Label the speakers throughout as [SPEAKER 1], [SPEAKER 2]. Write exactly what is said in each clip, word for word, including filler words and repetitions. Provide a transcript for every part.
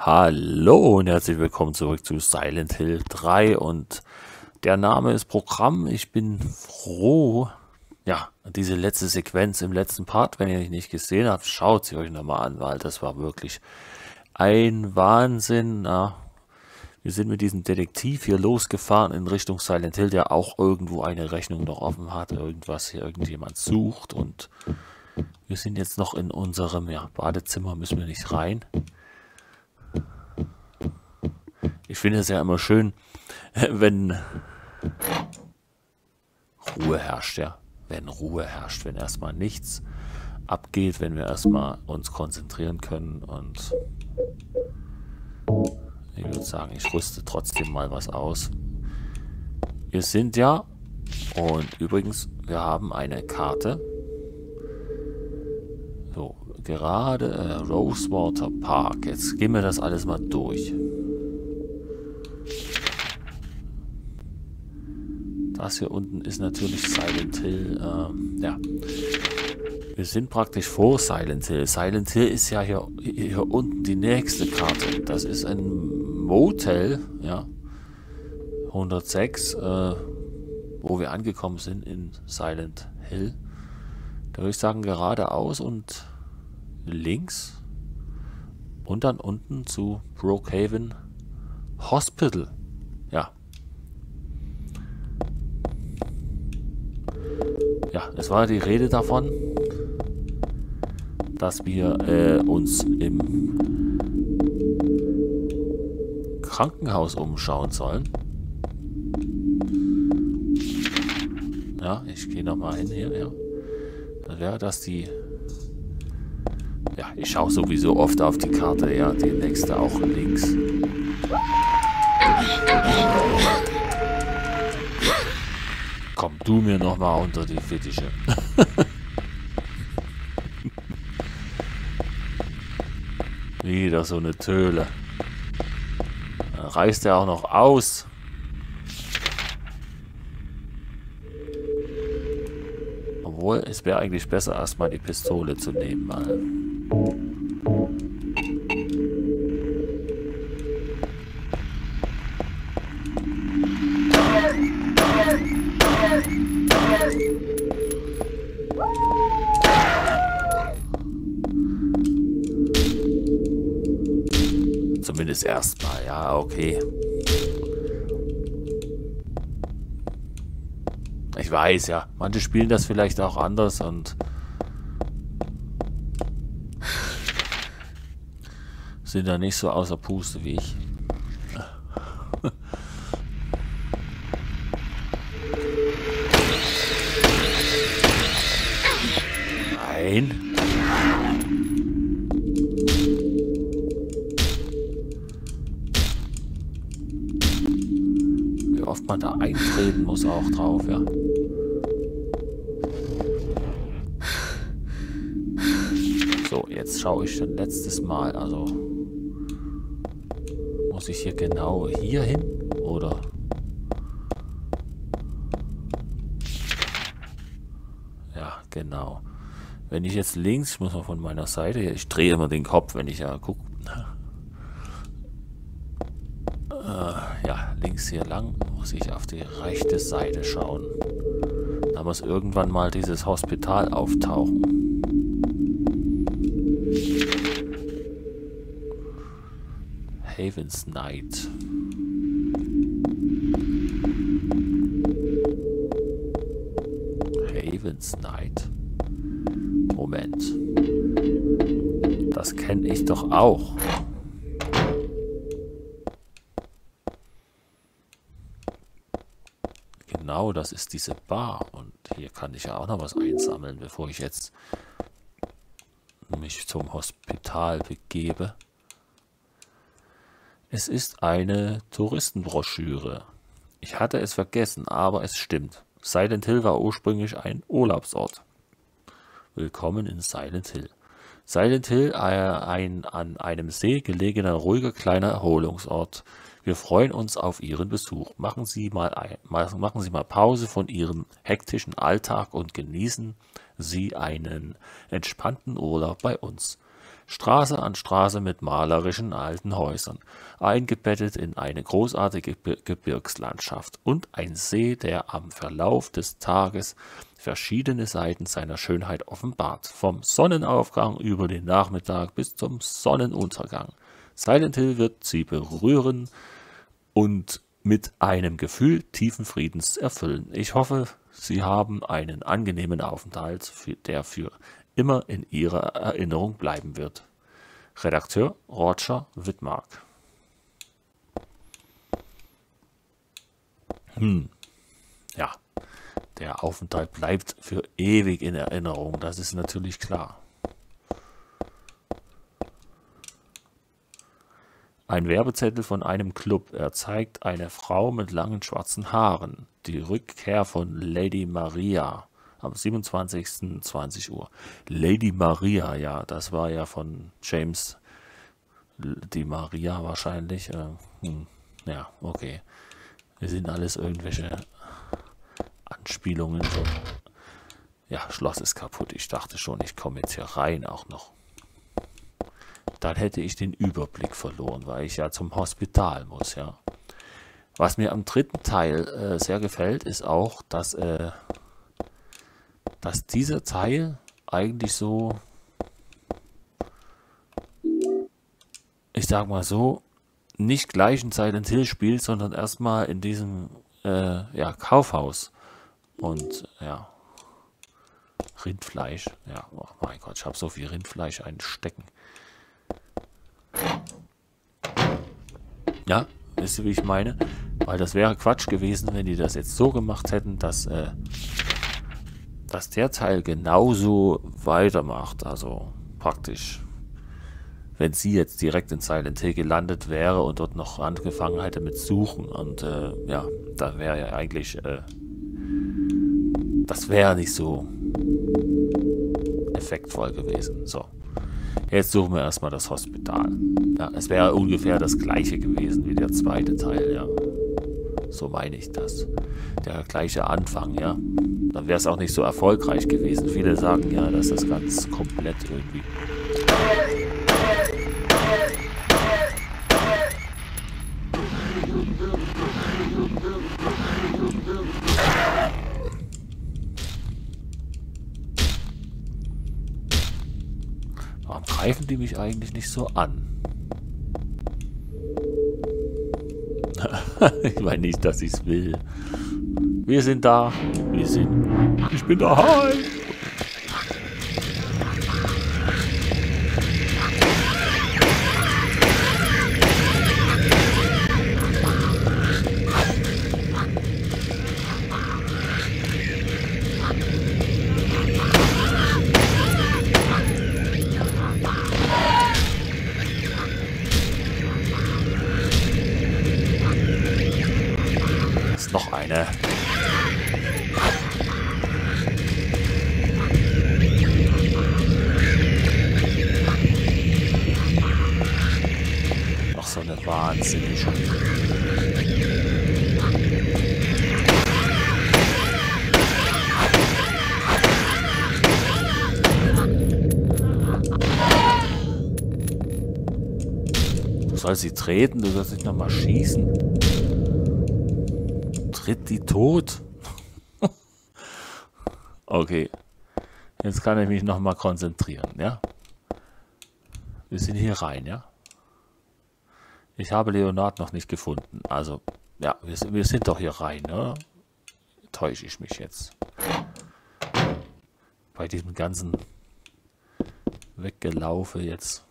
[SPEAKER 1] Hallo und herzlich willkommen zurück zu Silent Hill drei und der Name ist Programm. Ich bin froh, ja, diese letzte Sequenz im letzten Part, wenn ihr die nicht gesehen habt, schaut sie euch nochmal an, weil das war wirklich ein Wahnsinn. Ja. Wir sind mit diesem Detektiv hier losgefahren in Richtung Silent Hill, der auch irgendwo eine Rechnung noch offen hat, irgendwas hier irgendjemand sucht, und wir sind jetzt noch in unserem ja, Badezimmer, müssen wir nicht rein. Ich finde es ja immer schön, wenn Ruhe herrscht, ja. Wenn Ruhe herrscht, wenn erstmal nichts abgeht, wenn wir erstmal uns konzentrieren können. Und ich würde sagen, ich rüste trotzdem mal was aus. Wir sind ja, und übrigens, wir haben eine Karte. So, gerade äh, Rosewater Park. Jetzt gehen wir das alles mal durch. Das hier unten ist natürlich Silent Hill. Ähm, ja, wir sind praktisch vor Silent Hill. Silent Hill ist ja hier, hier unten die nächste Karte. Das ist ein Motel, ja, hundertsechs, äh, wo wir angekommen sind in Silent Hill. Da würde ich sagen geradeaus und links und dann unten zu Brookhaven Hospital. Ja. Ja, es war die Rede davon, dass wir äh, uns im Krankenhaus umschauen sollen. Ja, ich gehe nochmal hin hier, ja. Dann wäre das die... Ja, ich schaue sowieso oft auf die Karte, ja, die nächste auch links. Komm du mir noch mal unter die Fittiche. Wieder so eine Töle. Dann reißt er auch noch aus. Obwohl, es wäre eigentlich besser, erstmal die Pistole zu nehmen. Weil zumindest erstmal, ja, okay. Ich weiß, ja, manche spielen das vielleicht auch anders und sind da nicht so außer Puste wie ich. Nein. Wie oft man da eintreten muss auch drauf, ja. So, jetzt schaue ich schon letztes Mal, also muss ich hier genau hier hin, oder? Ja, genau. Wenn ich jetzt links, ich muss mal von meiner Seite, ich drehe immer den Kopf, wenn ich ja gucke. Äh, ja, links hier lang, muss ich auf die rechte Seite schauen. Da muss irgendwann mal dieses Hospital auftauchen. Haven's Night. Haven's Night. Moment. Das kenne ich doch auch. Genau, das ist diese Bar. Und hier kann ich ja auch noch was einsammeln, bevor ich jetzt mich zum Hospital begebe. Es ist eine Touristenbroschüre. Ich hatte es vergessen, aber es stimmt. Silent Hill war ursprünglich ein Urlaubsort. Willkommen in Silent Hill. Silent Hill, ein an einem See gelegener, ruhiger, kleiner Erholungsort. Wir freuen uns auf Ihren Besuch. Machen Sie mal, ein, machen Sie mal Pause von Ihrem hektischen Alltag und genießen Sie einen entspannten Urlaub bei uns. Straße an Straße mit malerischen alten Häusern, eingebettet in eine großartige Gebirgslandschaft und ein See, der am Verlauf des Tages verschiedene Seiten seiner Schönheit offenbart, vom Sonnenaufgang über den Nachmittag bis zum Sonnenuntergang. Silent Hill wird Sie berühren und mit einem Gefühl tiefen Friedens erfüllen. Ich hoffe, Sie haben einen angenehmen Aufenthalt, der für immer in Ihrer Erinnerung bleiben wird. Redakteur Roger Widmark. Hm. Ja, der Aufenthalt bleibt für ewig in Erinnerung, das ist natürlich klar. Ein Werbezettel von einem Club. Er zeigt eine Frau mit langen schwarzen Haaren. Die Rückkehr von Lady Maria am siebenundzwanzigsten zwanzig Uhr. Lady Maria, ja, das war ja von James Di Maria wahrscheinlich. Äh, hm, ja, okay. Wir sind alles irgendwelche Anspielungen von... Ja, Schloss ist kaputt. Ich dachte schon, ich komme jetzt hier rein auch noch. Dann hätte ich den Überblick verloren, weil ich ja zum Hospital muss, ja. Was mir am dritten Teil äh, sehr gefällt, ist auch, dass, äh, dass dieser Teil eigentlich so, ich sag mal so, nicht gleich in Silent Hill spielt, sondern erstmal in diesem äh, ja, Kaufhaus. Und ja, Rindfleisch. Ja, oh mein Gott, ich habe so viel Rindfleisch einstecken. Ja, wisst ihr, wie ich meine? Weil das wäre Quatsch gewesen, wenn die das jetzt so gemacht hätten, dass, äh, dass der Teil genauso weitermacht. Also praktisch, wenn sie jetzt direkt in Silent Hill gelandet wäre und dort noch angefangen hätte mit Suchen. Und äh, ja, da wäre ja eigentlich, äh, das wäre nicht so effektvoll gewesen. So. Jetzt suchen wir erstmal das Hospital. Ja, es wäre ungefähr das gleiche gewesen wie der zweite Teil, ja. So meine ich das. Der gleiche Anfang, ja. Dann wäre es auch nicht so erfolgreich gewesen. Viele sagen ja, dass das ganz komplett irgendwie... Warum greifen die mich eigentlich nicht so an? Ich meine nicht, dass ich es will. Wir sind da. Wir sind... Ich bin daheim. Noch eine. Noch so eine wahnsinnige. Du sollst sie treten, du sollst nicht nochmal schießen. Tritt die tot? Okay. Jetzt kann ich mich nochmal konzentrieren, ja? Wir sind hier rein, ja? Ich habe Leonard noch nicht gefunden. Also, ja, wir sind, wir sind doch hier rein, ne? Täusche ich mich jetzt. Bei diesem ganzen Weggelaufe jetzt.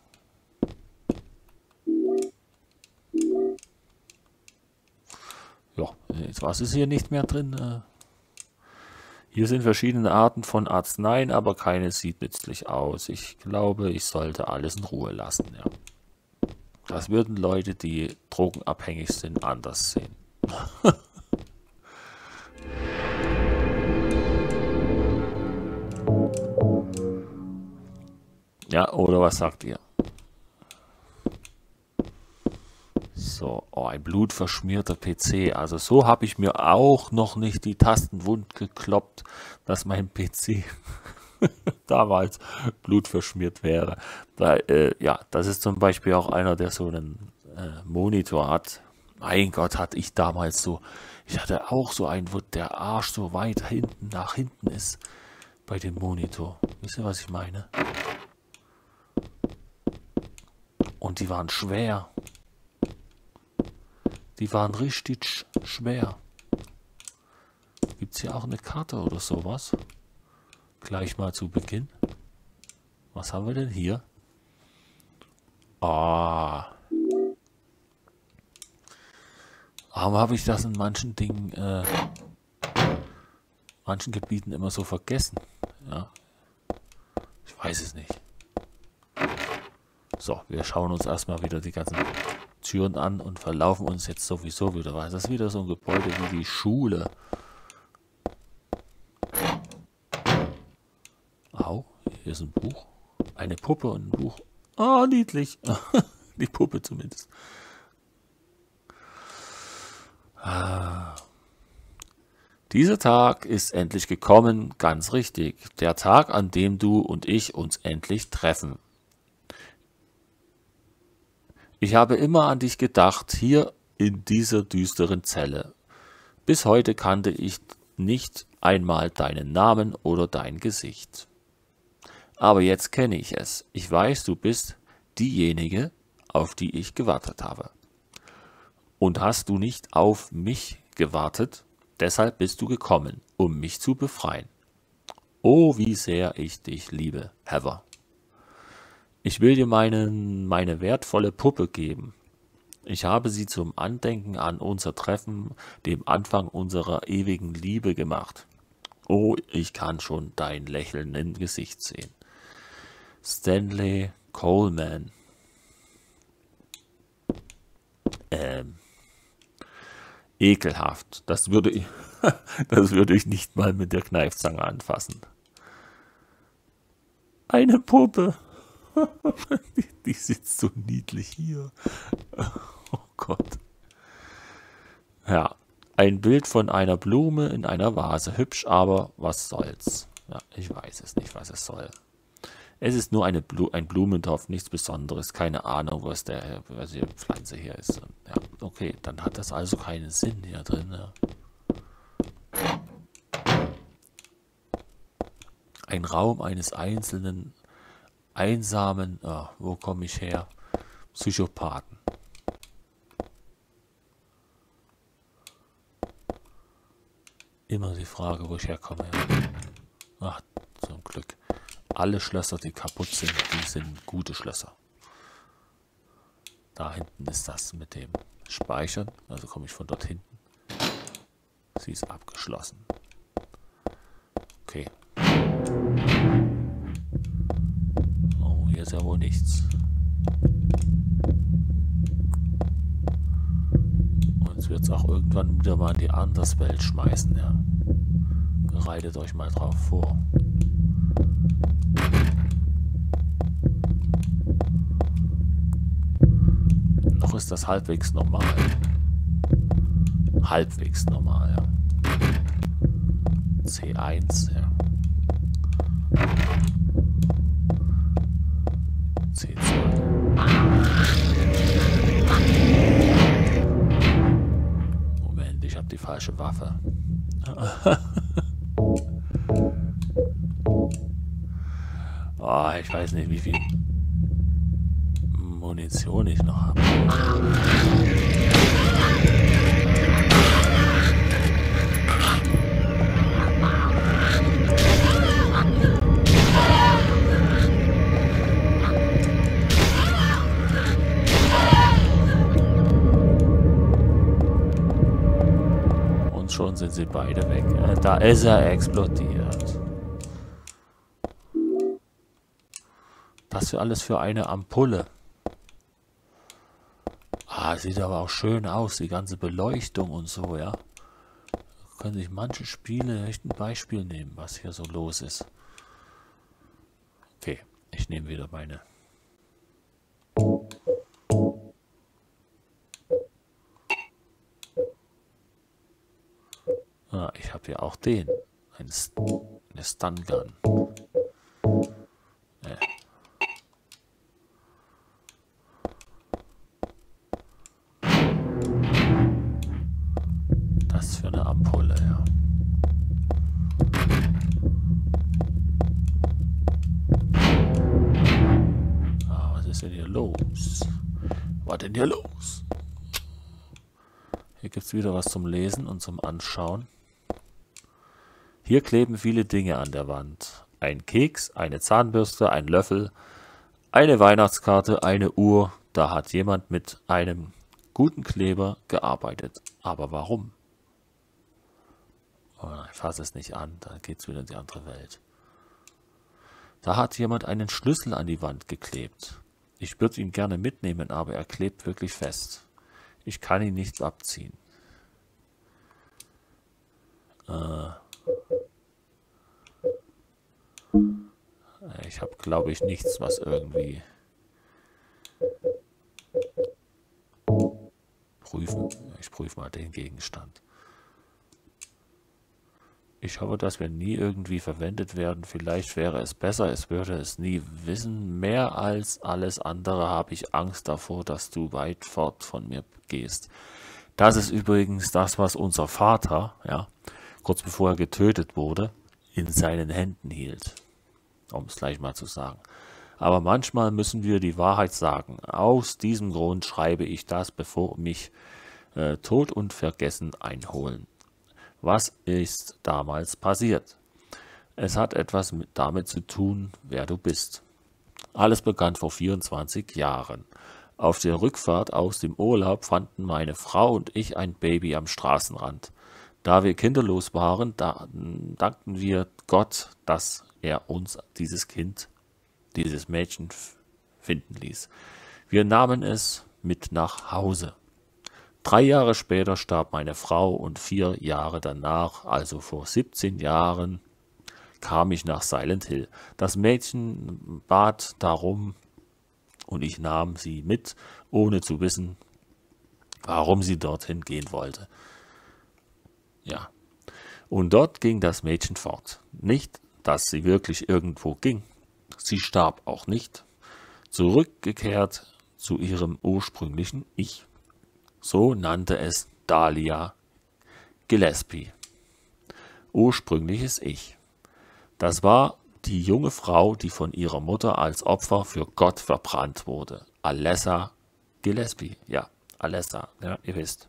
[SPEAKER 1] Ja, jetzt was ist hier nicht mehr drin? Hier sind verschiedene Arten von Arzneien, aber keine sieht nützlich aus. Ich glaube, ich sollte alles in Ruhe lassen. Ja. Das würden Leute, die drogenabhängig sind, anders sehen. Ja, oder was sagt ihr? So, oh, ein blutverschmierter P C. Also so habe ich mir auch noch nicht die Tasten wund gekloppt, dass mein P C damals Blut verschmiert wäre. Weil, äh, ja, das ist zum Beispiel auch einer, der so einen äh, Monitor hat. Mein Gott, hatte ich damals so, ich hatte auch so einen, wo der Arsch so weit hinten nach hinten ist bei dem Monitor. Wisst ihr, was ich meine? Und die waren schwer. Die waren richtig sch schwer. Gibt es hier auch eine Karte oder sowas? Gleich mal zu Beginn. Was haben wir denn hier? Ah. Warum habe ich das in manchen Dingen, äh, manchen Gebieten immer so vergessen? Ja. Ich weiß es nicht. So, wir schauen uns erstmal wieder die ganzen Türen an und verlaufen uns jetzt sowieso wieder weiter. Das ist wieder so ein Gebäude wie die Schule. Au, hier ist ein Buch. Eine Puppe und ein Buch. Ah, niedlich. Die Puppe zumindest. Ah. Dieser Tag ist endlich gekommen, ganz richtig. Der Tag, an dem du und ich uns endlich treffen. Ich habe immer an dich gedacht, hier in dieser düsteren Zelle. Bis heute kannte ich nicht einmal deinen Namen oder dein Gesicht. Aber jetzt kenne ich es. Ich weiß, du bist diejenige, auf die ich gewartet habe. Und hast du nicht auf mich gewartet, deshalb bist du gekommen, um mich zu befreien. Oh, wie sehr ich dich liebe, Heather. Ich will dir meinen, meine wertvolle Puppe geben. Ich habe sie zum Andenken an unser Treffen, dem Anfang unserer ewigen Liebe gemacht. Oh, ich kann schon dein Lächeln im Gesicht sehen. Stanley Coleman. Ähm, ekelhaft. Das würde ich, das würde ich nicht mal mit der Kneifzange anfassen. Eine Puppe. Die, die sitzt so niedlich hier. Oh Gott. Ja, ein Bild von einer Blume in einer Vase. Hübsch, aber was soll's? Ja, ich weiß es nicht, was es soll. Es ist nur eine Blu ein Blumentopf, nichts Besonderes. Keine Ahnung, was, der, was die Pflanze hier ist. Ja, okay, dann hat das also keinen Sinn hier drin. Ja. Ein Raum eines einzelnen, einsamen, oh, wo komme ich her? Psychopathen. Immer die Frage, wo ich herkomme. Ach, zum Glück. Alle Schlösser, die kaputt sind, die sind gute Schlösser. Da hinten ist das mit dem Speichern. Also komme ich von dort hinten. Sie ist abgeschlossen. Okay. Oh, hier ist ja wohl nichts. Uns wird es auch irgendwann wieder mal in die Anderswelt schmeißen, ja. Bereitet euch mal drauf vor. Noch ist das halbwegs normal. Halbwegs normal, ja. C eins, ja. C zwei. Moment, ich habe die falsche Waffe. Oh, ich weiß nicht, wie viel Munition ich noch habe. Und schon sind sie beide weg. Da ist er explodiert. Das für alles für eine Ampulle. Ah, sieht aber auch schön aus, die ganze Beleuchtung und so, ja. Da können sich manche Spiele echt ein Beispiel nehmen, was hier so los ist. Okay, ich nehme wieder meine. Ah, ich habe hier auch den. Eine, St eine Stun Gun. ist denn hier los? Was denn hier los? Hier gibt es wieder was zum Lesen und zum Anschauen. Hier kleben viele Dinge an der Wand. Ein Keks, eine Zahnbürste, ein Löffel, eine Weihnachtskarte, eine Uhr. Da hat jemand mit einem guten Kleber gearbeitet. Aber warum? Oh, ich fasse es nicht an, da geht es wieder in die andere Welt. Da hat jemand einen Schlüssel an die Wand geklebt. Ich würde ihn gerne mitnehmen, aber er klebt wirklich fest. Ich kann ihn nicht abziehen. Äh ich habe, glaube ich, nichts, was irgendwie prüfen. Ich prüfe mal den Gegenstand. Ich hoffe, dass wir nie irgendwie verwendet werden. Vielleicht wäre es besser, es würde es nie wissen. Mehr als alles andere habe ich Angst davor, dass du weit fort von mir gehst. Das ist übrigens das, was unser Vater, ja, kurz bevor er getötet wurde, in seinen Händen hielt. Um es gleich mal zu sagen. Aber manchmal müssen wir die Wahrheit sagen. Aus diesem Grund schreibe ich das, bevor mich äh, Tod und Vergessen einholen. Was ist damals passiert? Es hat etwas mit, damit zu tun, wer du bist. Alles begann vor vierundzwanzig Jahren. Auf der Rückfahrt aus dem Urlaub fanden meine Frau und ich ein Baby am Straßenrand. Da wir kinderlos waren, da, dankten wir Gott, dass er uns dieses Kind, dieses Mädchen finden ließ. Wir nahmen es mit nach Hause. Drei Jahre später starb meine Frau und vier Jahre danach, also vor siebzehn Jahren, kam ich nach Silent Hill. Das Mädchen bat darum und ich nahm sie mit, ohne zu wissen, warum sie dorthin gehen wollte. Ja, und dort ging das Mädchen fort. Nicht, dass sie wirklich irgendwo ging. Sie starb auch nicht. Zurückgekehrt zu ihrem ursprünglichen Ich. So nannte es Dahlia Gillespie. Ursprüngliches Ich. Das war die junge Frau, die von ihrer Mutter als Opfer für Gott verbrannt wurde. Alessa Gillespie. Ja, Alessa, ja, ihr wisst.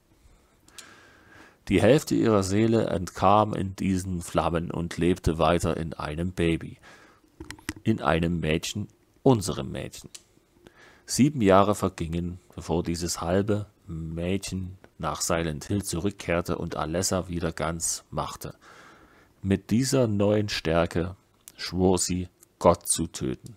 [SPEAKER 1] Die Hälfte ihrer Seele entkam in diesen Flammen und lebte weiter in einem Baby. In einem Mädchen, unserem Mädchen. Sieben Jahre vergingen, bevor dieses halbe Mädchen nach Silent Hill zurückkehrte und Alessa wieder ganz machte. Mit dieser neuen Stärke schwor sie, Gott zu töten.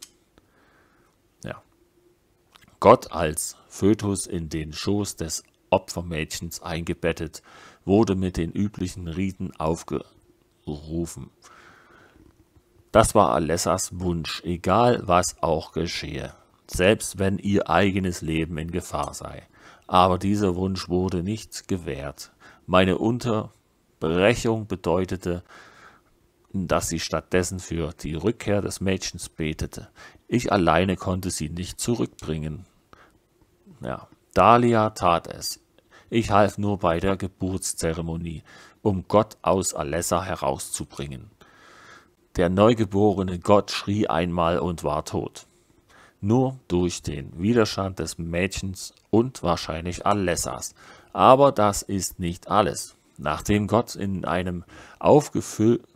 [SPEAKER 1] Ja. Gott als Fötus in den Schoß des Opfermädchens eingebettet, wurde mit den üblichen Riten aufgerufen. Das war Alessas Wunsch, egal was auch geschehe, selbst wenn ihr eigenes Leben in Gefahr sei. Aber dieser Wunsch wurde nicht gewährt. Meine Unterbrechung bedeutete, dass sie stattdessen für die Rückkehr des Mädchens betete. Ich alleine konnte sie nicht zurückbringen. Ja, Dahlia tat es. Ich half nur bei der Geburtszeremonie, um Gott aus Alessa herauszubringen. Der neugeborene Gott schrie einmal und war tot. Nur durch den Widerstand des Mädchens und wahrscheinlich Alessas. Aber das ist nicht alles. Nachdem Gott in einem aufgeglühenden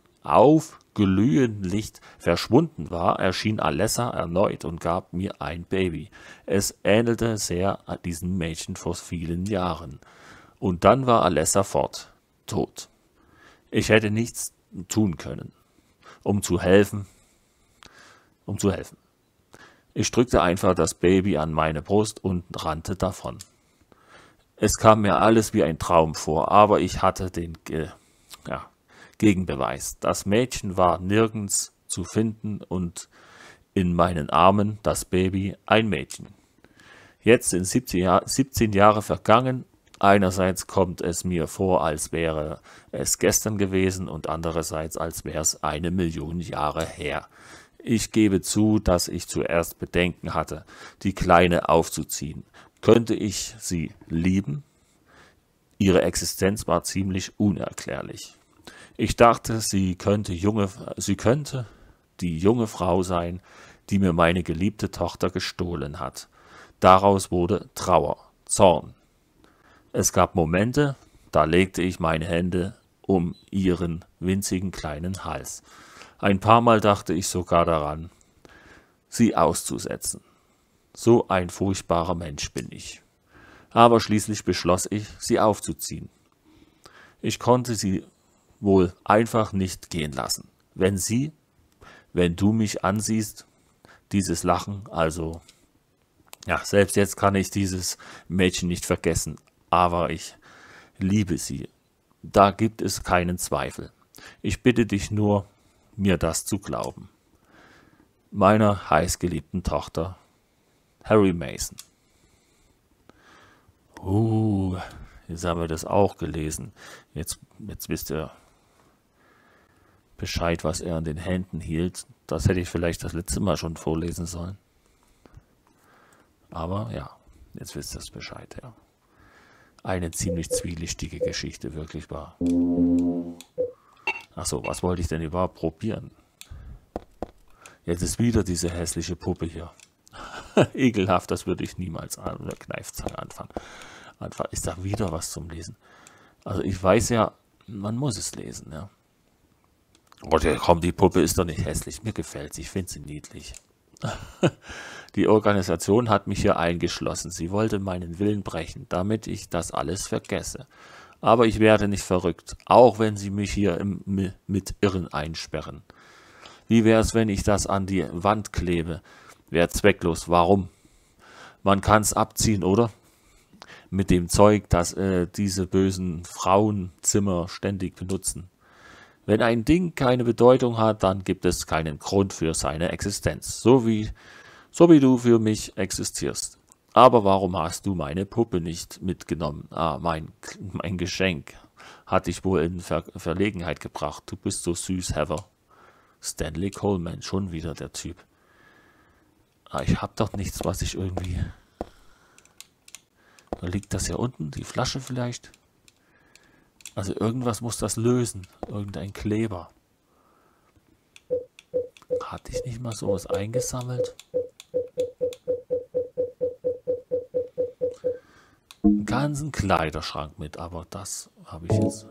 [SPEAKER 1] Licht verschwunden war, erschien Alessa erneut und gab mir ein Baby. Es ähnelte sehr diesem Mädchen vor vielen Jahren. Und dann war Alessa fort, tot. Ich hätte nichts tun können, um zu helfen, um zu helfen. Ich drückte einfach das Baby an meine Brust und rannte davon. Es kam mir alles wie ein Traum vor, aber ich hatte den Ge ja, Gegenbeweis. Das Mädchen war nirgends zu finden und in meinen Armen das Baby ein Mädchen. Jetzt sind siebzehn Jahre vergangen. Einerseits kommt es mir vor, als wäre es gestern gewesen und andererseits, als wäre es eine Million Jahre her. Ich gebe zu, dass ich zuerst Bedenken hatte, die Kleine aufzuziehen. Könnte ich sie lieben? Ihre Existenz war ziemlich unerklärlich. Ich dachte, sie könnte, junge, sie könnte die junge Frau sein, die mir meine geliebte Tochter gestohlen hat. Daraus wurde Trauer, Zorn. Es gab Momente, da legte ich meine Hände um ihren winzigen kleinen Hals. Ein paar Mal dachte ich sogar daran, sie auszusetzen. So ein furchtbarer Mensch bin ich. Aber schließlich beschloss ich, sie aufzuziehen. Ich konnte sie wohl einfach nicht gehen lassen. Wenn sie, wenn du mich ansiehst, dieses Lachen, also, ja, selbst jetzt kann ich dieses Mädchen nicht vergessen, aber ich liebe sie. Da gibt es keinen Zweifel. Ich bitte dich nur, mir das zu glauben. Meiner heißgeliebten Tochter, Harry Mason. Uh, jetzt haben wir das auch gelesen. Jetzt, jetzt wisst ihr Bescheid, was er in den Händen hielt. Das hätte ich vielleicht das letzte Mal schon vorlesen sollen. Aber ja, jetzt wisst ihr es Bescheid, ja. Eine ziemlich zwielichtige Geschichte, wirklich wahr. Achso, was wollte ich denn überhaupt probieren? Jetzt ist wieder diese hässliche Puppe hier. Ekelhaft, das würde ich niemals an der Kneifzange anfangen. Einfach, ist da wieder was zum Lesen. Also ich weiß ja, man muss es lesen, ja. Oh, komm, die Puppe ist doch nicht hässlich. Mir gefällt sie, ich finde sie niedlich. Die Organisation hat mich hier eingeschlossen. Sie wollte meinen Willen brechen, damit ich das alles vergesse. Aber ich werde nicht verrückt, auch wenn sie mich hier im, mit Irren einsperren. Wie wäre es, wenn ich das an die Wand klebe? Wäre zwecklos. Warum? Man kann es abziehen, oder? Mit dem Zeug, das äh, diese bösen Frauenzimmer ständig benutzen. Wenn ein Ding keine Bedeutung hat, dann gibt es keinen Grund für seine Existenz, so wie, so wie du für mich existierst. Aber warum hast du meine Puppe nicht mitgenommen? Ah, mein, mein Geschenk hat dich wohl in Ver Verlegenheit gebracht. Du bist so süß, Heather. Stanley Coleman, schon wieder der Typ. Ah, ich hab doch nichts, was ich irgendwie... Da liegt das ja unten, die Flasche vielleicht. Also irgendwas muss das lösen. Irgendein Kleber. Hatte ich nicht mal sowas eingesammelt? Einen ganzen Kleiderschrank mit, aber das habe ich jetzt...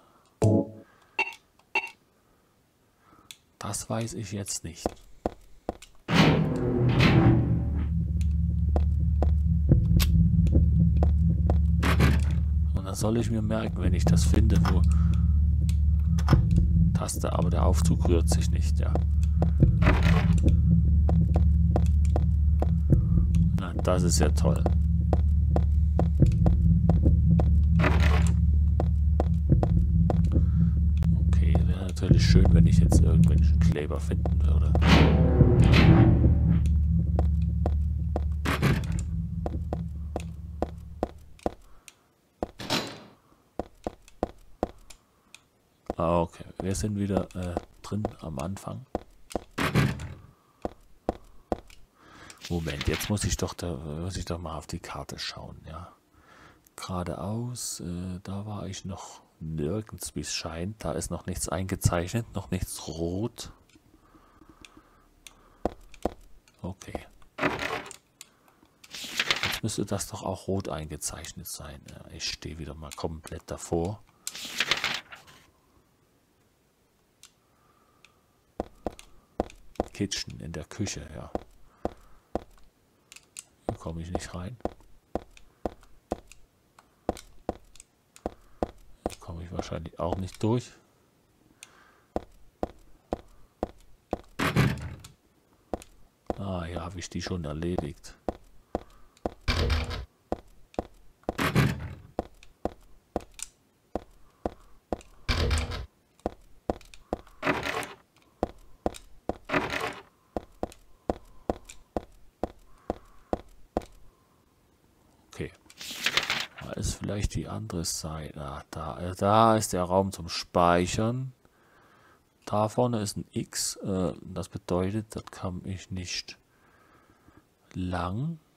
[SPEAKER 1] Das weiß ich jetzt nicht. Und das soll ich mir merken, wenn ich das finde, wo... Taste, aber der Aufzug rührt sich nicht, ja. Na, das ist ja toll. Okay, wäre natürlich schön, wenn ich jetzt irgendwelchen Kleber finden würde. Ah, okay, wir sind wieder äh, drin am Anfang. Moment, jetzt muss ich doch da muss ich doch mal auf die Karte schauen, ja. Geradeaus, äh, da war ich noch nirgends, wie es scheint. Da ist noch nichts eingezeichnet, noch nichts rot. Okay. Jetzt müsste das doch auch rot eingezeichnet sein. Ja, ich stehe wieder mal komplett davor. Kitchen, in der Küche, ja. Hier komme ich nicht rein. Hier komme ich wahrscheinlich auch nicht durch. Ah, hier habe ich die schon erledigt. Okay. Da ist vielleicht die andere Seite. Ah, da, da ist der Raum zum Speichern. Da vorne ist ein X. Äh, das bedeutet, das kann ich nicht lang.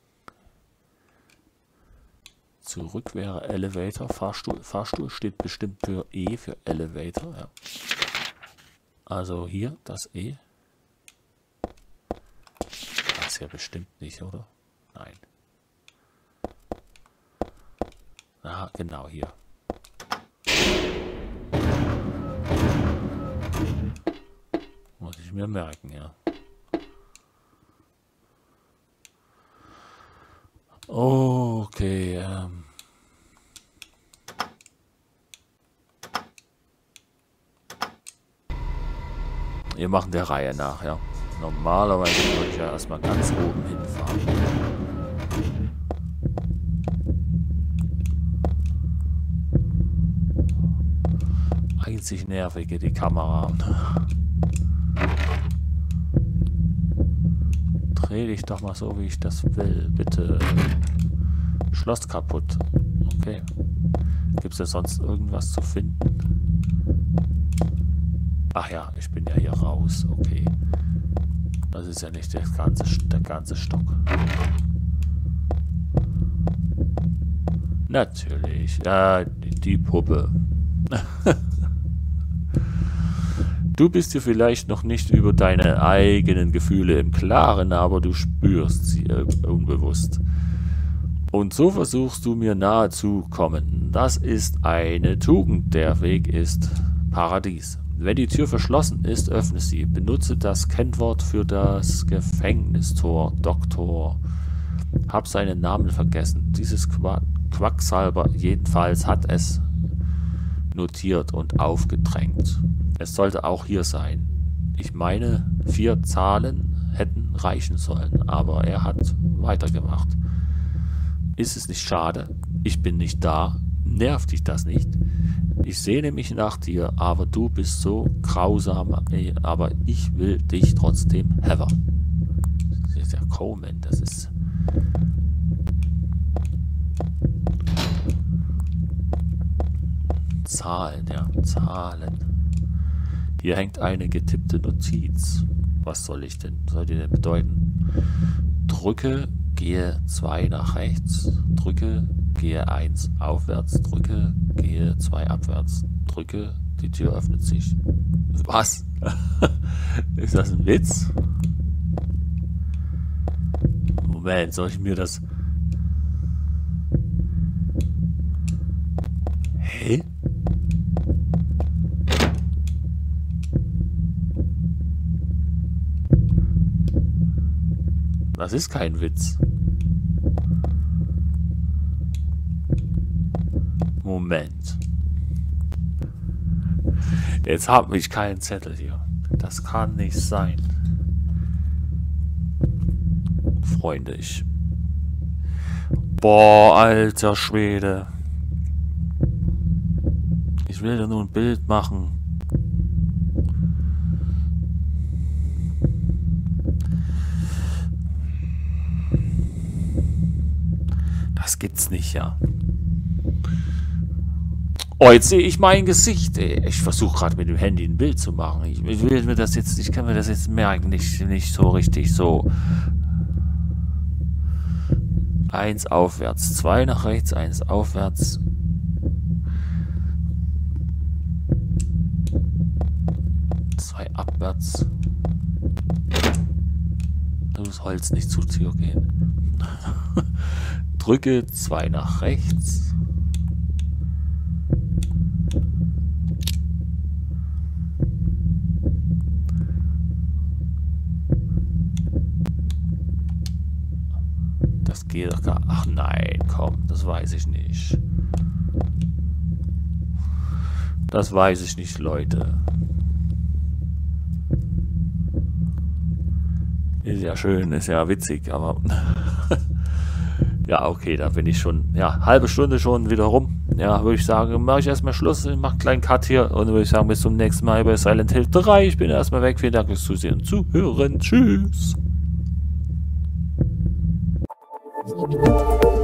[SPEAKER 1] Zurück wäre Elevator. Fahrstuhl, Fahrstuhl steht bestimmt für E, für Elevator. Ja. Also hier das E. das hier bestimmt nicht, oder? Nein. Ah, genau hier. Muss ich mir merken, ja. Okay, ähm. Wir machen der Reihe nach, ja. Normalerweise würde ich ja erstmal ganz oben hinfahren. Einzig nervige die Kamera. Dreh dich doch mal so, wie ich das will. Bitte. Schloss kaputt. Okay. Gibt es da sonst irgendwas zu finden? Ach ja, ich bin ja hier raus. Okay. Das ist ja nicht der ganze, der ganze Stock. Natürlich. Ja, die, die Puppe. Du bist dir vielleicht noch nicht über deine eigenen Gefühle im Klaren, aber du spürst sie äh, unbewusst. Und so versuchst du mir nahe zu kommen. Das ist eine Tugend. Der Weg ist Paradies. Wenn die Tür verschlossen ist, öffne sie. Benutze das Kennwort für das Gefängnistor. Doktor. Hab seinen Namen vergessen. Dieses Qua Quacksalber jedenfalls hat es notiert und aufgedrängt. Es sollte auch hier sein. Ich meine, vier Zahlen hätten reichen sollen, aber er hat weitergemacht. Ist es nicht schade? Ich bin nicht da. Nervt dich das nicht? Ich sehne mich nach dir, aber du bist so grausam, aber ich will dich trotzdem haben. Das ist ja Coleman, das ist... Zahlen, ja, Zahlen. Hier hängt eine getippte Notiz. Was soll ich denn, soll die denn bedeuten? Drücke, gehe zwei nach rechts, drücke, gehe eins aufwärts, drücke, gehe zwei abwärts, drücke, die Tür öffnet sich. Was? Ist das ein Witz? Moment, soll ich mir das... Hä? Das ist kein Witz. Moment. Jetzt habe ich keinen Zettel hier. Das kann nicht sein. Freunde, ich... Boah, alter Schwede. Ich will da nur ein Bild machen. Das gibt's nicht, ja. Oh, jetzt sehe ich mein Gesicht. Ey. Ich versuche gerade mit dem Handy ein Bild zu machen. Ich, ich will mir das jetzt, ich kann mir das jetzt merken, nicht, nicht so richtig so. Eins aufwärts, zwei nach rechts, eins aufwärts. Zwei abwärts. Das Holz nicht zu Tür gehen. Drücke zwei nach rechts. Das geht doch gar... Ach nein, komm, das weiß ich nicht. Das weiß ich nicht, Leute. Ist ja schön, ist ja witzig, aber... Ja, okay, da bin ich schon, ja, halbe Stunde schon wieder rum. Ja, würde ich sagen, mache ich erstmal Schluss, ich mache einen kleinen Cut hier und würde ich sagen, bis zum nächsten Mal bei Silent Hill drei. Ich bin erstmal weg, vielen Dank fürs Zusehen und Zuhören. Tschüss.